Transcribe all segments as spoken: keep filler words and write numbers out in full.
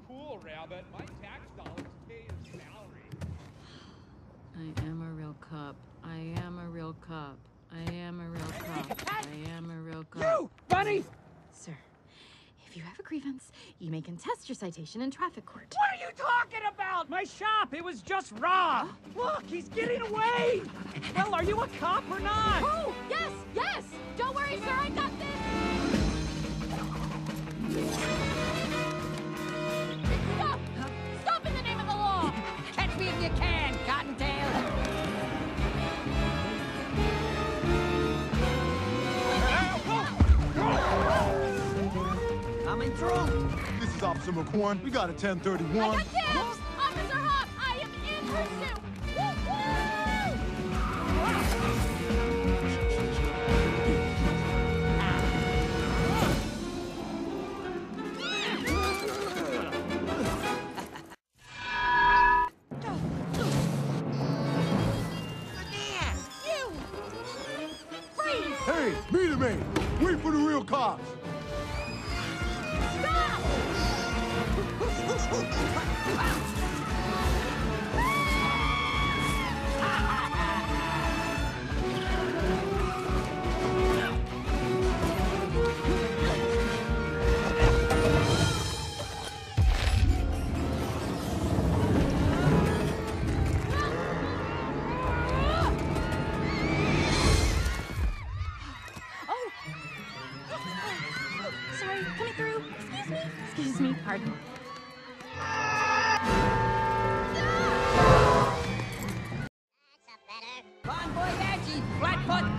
cool, Rabbit. My tax dollars pay your salary. I am a real cop. I am a real cop. I am a real cop. I am a real cop. You, Bunny! Sir, if you have a grievance, you may contest your citation in traffic court. What are you talking about? My shop, it was just robbed. Look, he's getting away. Well, are you a cop or not? Oh, yes, yes! Don't worry, sir, I got this! Stop! Stop in the name of the law! Catch me if you can, Cottontail! Coming through! This is Officer McCorn. We got a ten thirty-one. I got dibs! Officer Hop, I am in pursuit! Woo-woo! You! Freeze! Hey, meet him, man. Wait for the real cops. Stop! Oh! Sorry, coming through. Excuse me. Excuse me, pardon. Bon voyage, Flatfoot!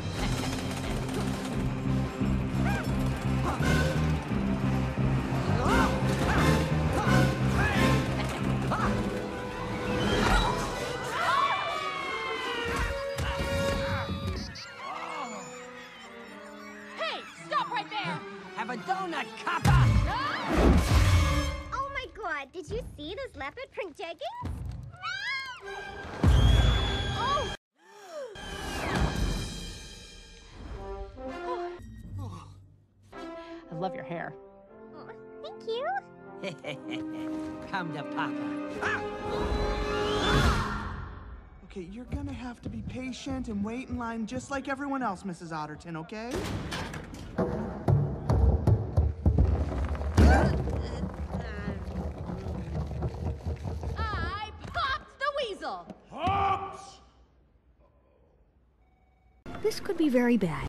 Hey, stop right there! Have a donut, copper! Oh my god, did you see those leopard print jeggings? Oh! I love your hair. Oh, thank you. Come to Papa. Okay, you're gonna have to be patient and wait in line just like everyone else, Missus Otterton, okay? I popped the weasel! Hops! This could be very bad.